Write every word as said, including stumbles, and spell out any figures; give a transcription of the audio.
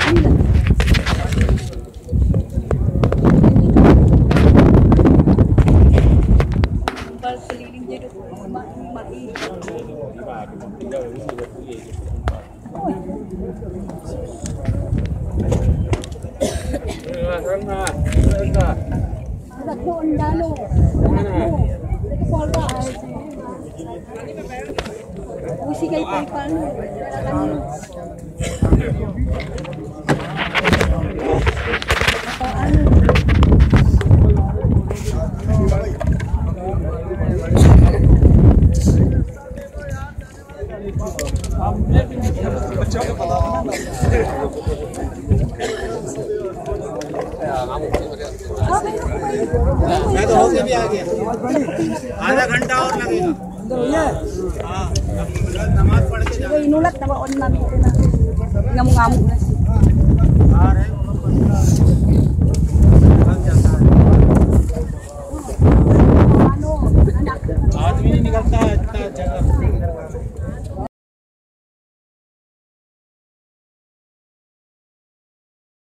मैं तो होके भी आ गया, आधा घंटा और लगेगा। हाँ, नमाज पढ़ के